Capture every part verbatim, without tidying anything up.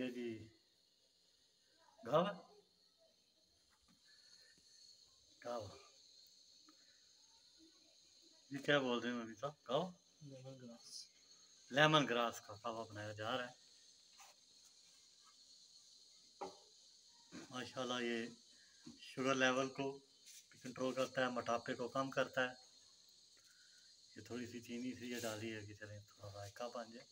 ये जी गावा गावा ये क्या बोल रहे हैं अभी साहब? गावा लेमन ग्रास लेमन ग्रास का कावा बनाया जा रहा है। माशाल्लाह ये शुगर लेवल को कंट्रोल करता है, मोटापे को कम करता है। ये थोड़ी सी चीनी सी ये डाली है कि चलें थोड़ा जायका बन जाए।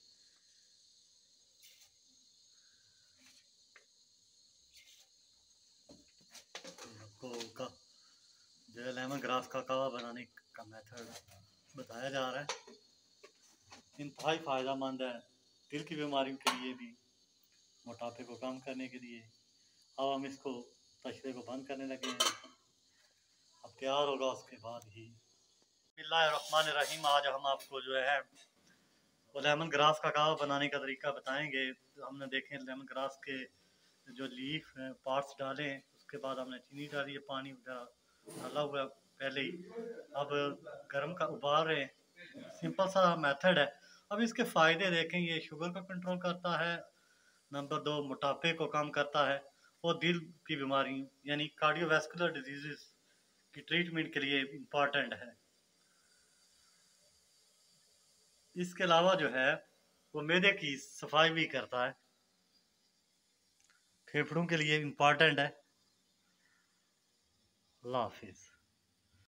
आपको का जो है लेमन ग्रास का कावा बनाने का मेथड बताया जा रहा है। इंतहाई फ़ायदेमंद है दिल की बीमारियों के लिए भी, मोटापे को कम करने के लिए। अब हम इसको तशरे को बंद करने लगे हैं। अब तैयार होगा उसके बाद ही। बिस्मिल्लाहिर्रहमानिर्रहीम। आज हम आपको जो है वो लेमन ग्रास का कावा बनाने का तरीका बताएंगे। हमने देखे लेमन ग्रास के जो लीफ हैं पार्ट्स डाले, उसके बाद हमने चीनी डाली है, पानी वगैरह डाला हुआ है पहले ही। अब गर्म का उबाल रहे हैं, सिंपल सा मेथड है। अब इसके फ़ायदे देखें, ये शुगर को कंट्रोल करता है, नंबर दो मोटापे को कम करता है, और दिल की बीमारी यानी कार्डियोवैस्कुलर डिजीज़ की ट्रीटमेंट के लिए इम्पॉर्टेंट है। इसके अलावा जो है वो मैदे की सफाई भी करता है, फेफड़ों के लिए इम्पॉर्टेंट है। अल्लाह हाफिज़।